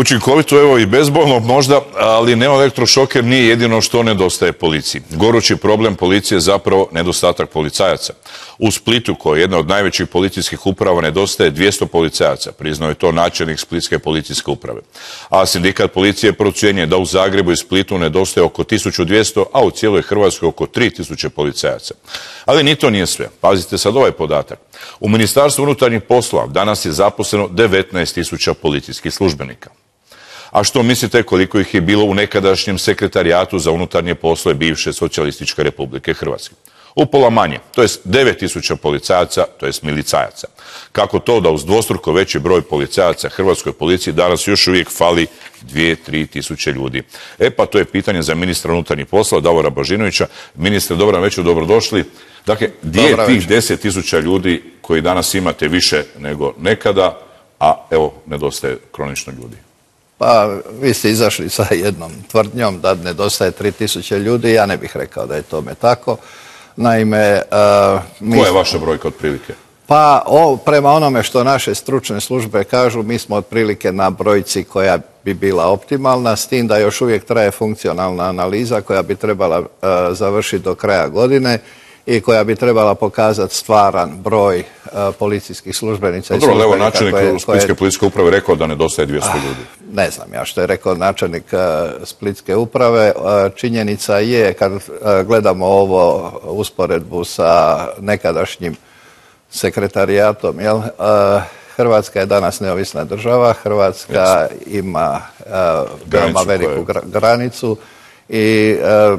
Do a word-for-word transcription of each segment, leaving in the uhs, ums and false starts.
Učinkovito, evo i bezbolno možda, ali neoelektrošoker nije jedino što nedostaje policiji. Gorući problem policije je zapravo nedostatak policajaca. U Splitu, koja je jedna od najvećih policijskih uprava, nedostaje dvjesto policajaca, priznao je to načelnik Splitske policijske uprave. A sindikat policije procjenjuje da u Zagrebu i Splitu nedostaje oko tisuću dvjesto, a u cijeloj Hrvatskoj oko tri tisuće policajaca. Ali ni to nije sve. Pazite sad ovaj podatak. U Ministarstvu unutarnjih poslova danas je zaposleno devetnaest tisuća policijskih službenika. A što mislite koliko ih je bilo u nekadašnjem sekretarijatu za unutarnje poslove bivše Socijalističke Republike Hrvatske? Upola manje, to jest devet tisuća policajaca, to jest milicajaca. Kako to da uz dvostruko veći broj policajaca Hrvatskoj policiji danas još uvijek fali dvije do tri tisuće ljudi? E pa to je pitanje za ministra unutarnjih poslova Davora Božinovića. Ministre, dobro večer, dobrodošli. Dakle, gdje je tih deset tisuća ljudi koji danas imate više nego nekada, a evo, nedostaje kronično ljudi? Pa, vi ste izašli sa jednom tvrdnjom da nedostaje tri tisuće ljudi, ja ne bih rekao da je tome tako. Naime... Uh, Koja je vaša brojka otprilike? Pa, o, prema onome što naše stručne službe kažu, mi smo otprilike na brojci koja bi bila optimalna, s tim da još uvijek traje funkcionalna analiza koja bi trebala uh, završiti do kraja godine i koja bi trebala pokazati stvaran broj uh, policijskih službenica. Dobro, ali evo, načelnik koje, Splitske koje... policijske uprave rekao da nedostaje dvjesto ljudi. Ne znam ja što je rekao načelnik uh, Splitske uprave. Uh, činjenica je, kad uh, gledamo ovo usporedbu sa nekadašnjim sekretarijatom, jel? Uh, Hrvatska je danas neovisna država, Hrvatska yes. ima uh, veoma veliku gra granicu i uh,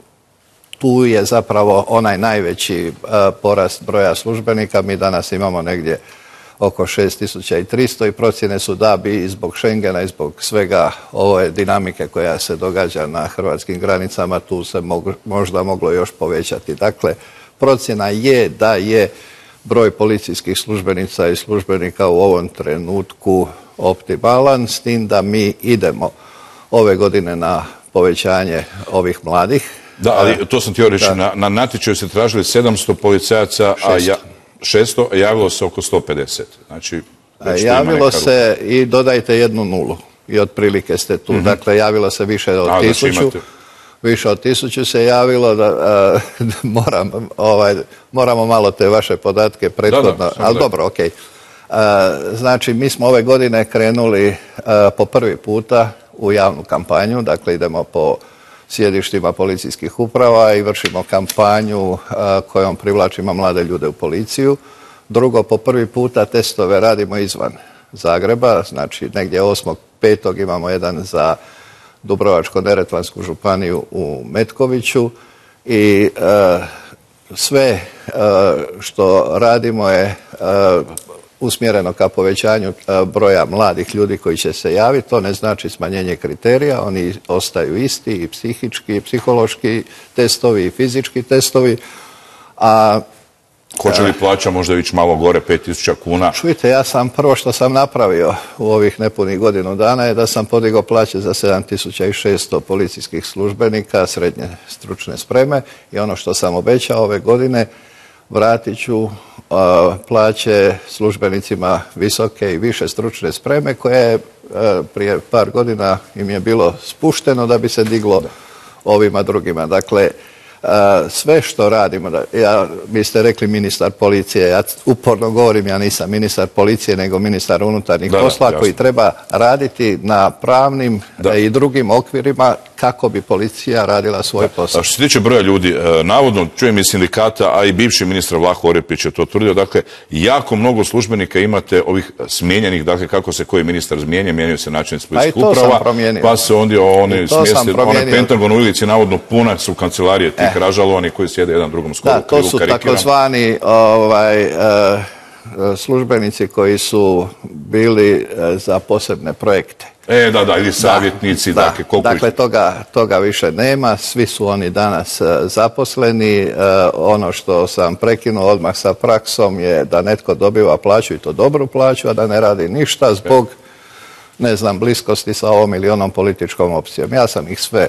tu je zapravo onaj najveći uh, porast broja službenika. Mi danas imamo negdje oko šest tisuća tristo i procjene su da bi i zbog Schengena i zbog svega ove dinamike koja se događa na hrvatskim granicama tu se mogu, možda moglo još povećati. Dakle, procjena je da je broj policijskih službenica i službenika u ovom trenutku optimalan, s tim da mi idemo ove godine na povećanje ovih mladih. Da, ali to sam htio reći, na, na natječaju se tražili sedamsto policajaca, a ja, šesto, a javilo se oko sto pedeset. Znači, javilo se i dodajte jednu nulu i otprilike ste tu. Mm-hmm. Dakle, javilo se više od a, tisuću. Znači više od tisuću se javilo, da, a, moram, ovaj, moramo malo te vaše podatke prethodno, da, da, ali da. Dobro, okej. Okay. Znači, mi smo ove godine krenuli a, po prvi puta u javnu kampanju, dakle idemo po sjedištima policijskih uprava i vršimo kampanju a, kojom privlačimo mlade ljude u policiju. Drugo, po prvi puta testove radimo izvan Zagreba, znači negdje osmog petog imamo jedan za Dubrovačko-neretvansku županiju u Metkoviću i e, sve e, što radimo je e, usmjereno ka povećanju e, broja mladih ljudi koji će se javiti. To ne znači smanjenje kriterija, oni ostaju isti, i psihički, i psihološki testovi, i fizički testovi, a hoće li plaća možda ići malo gore, pet tisuća kuna? Čujte, ja sam prvo što sam napravio u ovih nepunih godinu dana je da sam podigao plaće za sedam tisuća šesto policijskih službenika srednje stručne spreme i ono što sam obećao ove godine vratit ću uh, plaće službenicima visoke i više stručne spreme koje uh, prije par godina im je bilo spušteno da bi se diglo da. Ovima drugima. Dakle, Uh, sve što radimo, da, ja, vi ste rekli ministar policije, ja uporno govorim, ja nisam ministar policije, nego ministar unutarnjih da, poslova koji treba raditi na pravnim da. I drugim okvirima kako bi policija radila svoj da. Posao. A što se tiče broja ljudi, navodno čujem iz sindikata, a i bivši ministar Vlaho Orepić je to tvrdio, dakle, jako mnogo službenika imate ovih smijenjenih, dakle, kako se koji ministar zmijenja, mijenjaju se načelnici policijskih uprava, pa se ondje oni smjeste, onaj Pentagon u Ilici, navodno puna su kancelarije tih eh. ražalovani koji sjede jedan drugom skoro da, to su takozvani ovaj, uh, službenici koji su bili uh, za posebne projekte. E, da, da, ili savjetnici, da, dakle, koliko... Dakle, toga, toga više nema, svi su oni danas uh, zaposleni. Uh, ono što sam prekinuo odmah sa praksom je da netko dobiva plaću i to dobru plaću, a da ne radi ništa zbog, ne znam, bliskosti sa ovom ili onom političkom opcijom. Ja sam ih sve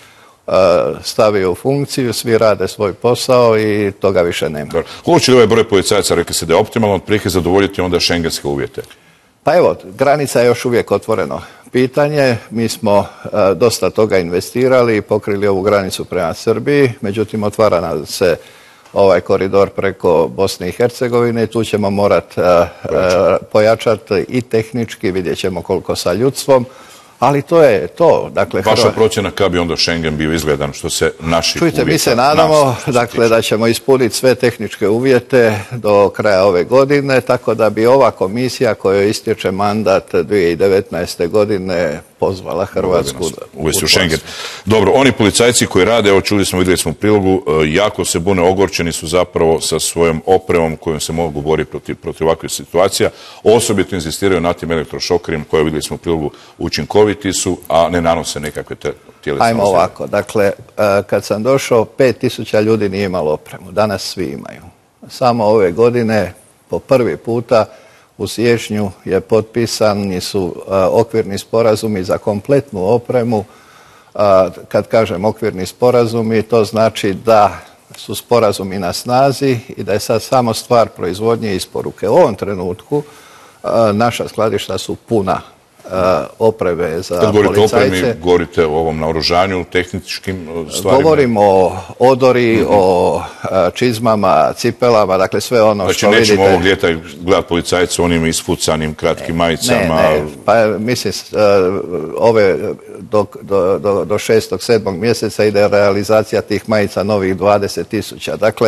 stavio u funkciju, svi rade svoj posao i toga više nema. Hoće li ovaj broj policajaca, rekli se da je optimalno, otprilike zadovoljiti onda šengenske uvjete? Pa evo, granica je još uvijek otvoreno pitanje, mi smo dosta toga investirali i pokrili ovu granicu prema Srbiji, međutim otvara nam se ovaj koridor preko Bosne i Hercegovine i tu ćemo morati pojačati i tehnički, vidjet ćemo koliko sa ljudstvom, ali to je to. Dakle, vaša Hrva... procjena kada bi onda Schengen bio izgledan što se naših Čujte, uvjeta... mi se nadamo dakle, da ćemo ispuniti sve tehničke uvjete do kraja ove godine, tako da bi ova komisija kojoj istječe mandat dvije tisuće devetnaeste. godine pozvala Hrvatsku uvesti u Schengen. Dobro, oni policajci koji rade, evo čuli smo, vidjeli smo u prilogu, jako se bune, ogorčeni su zapravo sa svojom opremom kojom se mogu boriti protiv, protiv ovakvih situacija. Osobito inzistiraju na tim elektrošokerima koje vidjeli smo u prilogu učinkoviti su, a ne nanose nekakve te tjelesne Ajmo ozljede. Ovako, dakle, kad sam došao, pet tisuća ljudi nije imalo opremu, danas svi imaju. Samo ove godine, po prvi puta, u siječnju je potpisani su okvirni sporazumi za kompletnu opremu. Kad kažem okvirni sporazumi, to znači da su sporazumi na snazi i da je sad samo stvar proizvodnje i isporuke. U ovom trenutku naša skladišta su puna opreme za Kad govorite policajce. O opremi, govorite o ovom naoružanju, tehničkim stvarima? Govorimo o odori, mm-hmm. o čizmama, cipelama, dakle sve ono znači, što vidite... Znači nećemo ovog ljeta gledati policajce onim ispucanim kratkim majicama? Ne, ne, pa mislim, ove do, do, do, do šestog, sedmog mjeseca ide realizacija tih majica novih dvadeset tisuća. Dakle,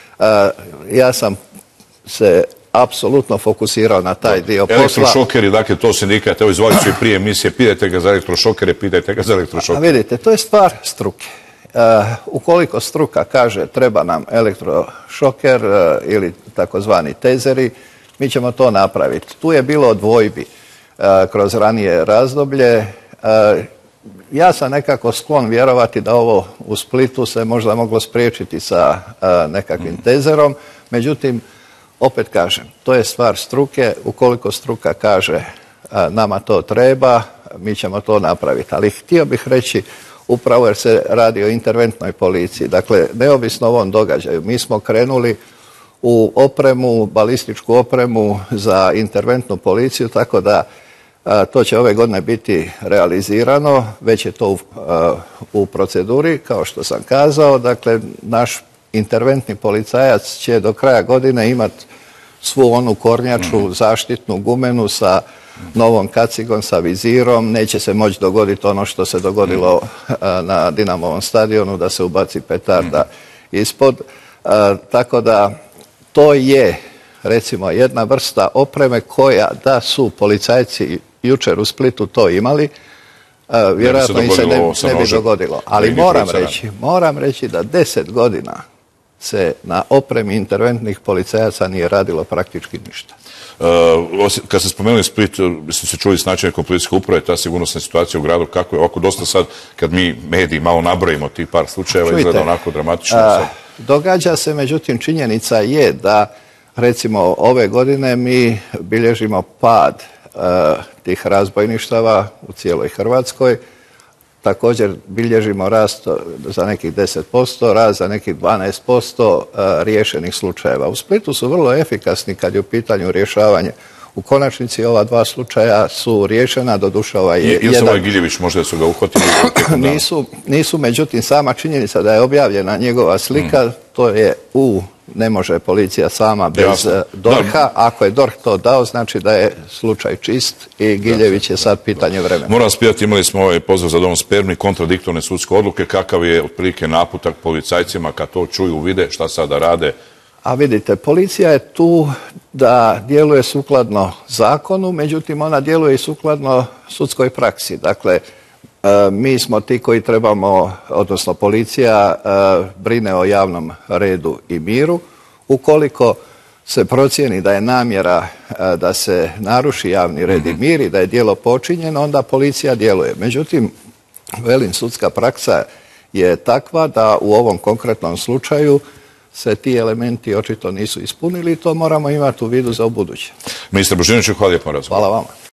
ja sam se apsolutno fokusirao na taj dio posla. Elektrošokeri, dakle, to sindikat, evo izvali su i prije emisije, pitajte ga za elektrošokere, pitajte ga za elektrošokere. A vidite, to je stvar struke. Uh, ukoliko struka kaže treba nam elektrošoker uh, ili takozvani tezeri, mi ćemo to napraviti. Tu je bilo dvojbi uh, kroz ranije razdoblje. Uh, ja sam nekako sklon vjerovati da ovo u Splitu se možda moglo spriječiti sa uh, nekakvim tezerom, međutim, opet kažem, to je stvar struke, ukoliko struka kaže a, nama to treba, mi ćemo to napraviti. Ali htio bih reći, upravo jer se radi o interventnoj policiji, dakle, neovisno o ovom događaju, mi smo krenuli u opremu, balističku opremu za interventnu policiju, tako da a, to će ove godine biti realizirano, već je to u, a, u proceduri, kao što sam kazao, dakle, naš interventni policajac će do kraja godine imati svu onu kornjaču, mm-hmm. zaštitnu gumenu sa novom kacigom, sa vizirom. Neće se moći dogoditi ono što se dogodilo mm-hmm. na Dinamovom stadionu, da se ubaci petarda mm-hmm. ispod. A, tako da to je, recimo, jedna vrsta opreme koja, da su policajci jučer u Splitu to imali, a, vjerojatno i se ne, ne bi dogodilo. Ali moram reći, moram reći da deset godina se na opremi interventnih policajaca nije radilo praktički ništa. Uh, kad ste spomenuli Split, ste se čuli s načelnikom policijske uprave, ta sigurnosna situacija u gradu, kako je ovako dosta sad, kad mi mediji malo nabrojimo tih par slučajeva, Čujte, izgleda onako dramatično. A, događa se, međutim, činjenica je da, recimo, ove godine mi bilježimo pad a, tih razbojništava u cijeloj Hrvatskoj. Također bilježimo rast za nekih deset posto, rast za nekih dvanaest posto riješenih slučajeva. U Splitu su vrlo efikasni kad je u pitanju rješavanje. U konačnici ova dva slučaja su riješena, doduše ovaj je jedan... Ili se ovaj Giljević, možda su ga uhvatili? nisu, nisu, međutim, sama činjenica da je objavljena njegova slika, mm. to je u... Ne može policija sama bez Jasno. dorha. Ako je dorh to dao, znači da je slučaj čist i Giljević je sad pitanje vremena. Moram vas pitati, imali smo ovaj pozdrav za dom spremni, kontradiktorne sudske odluke, kakav je otprilike naputak policajcima kad to čuju, vide, šta sada rade? A vidite, policija je tu da djeluje sukladno zakonu, međutim ona djeluje i sukladno sudskoj praksi. Dakle, mi smo ti koji trebamo, odnosno policija brine o javnom redu i miru. Ukoliko se procijeni da je namjera da se naruši javni red i mir i da je djelo počinjeno, onda policija djeluje. Međutim, velim, sudska praksa je takva da u ovom konkretnom slučaju se ti elementi očito nisu ispunili i to moramo imati u vidu za ubuduće. Ministar Božinović, hvala lijepo na razgovoru. Hvala vama.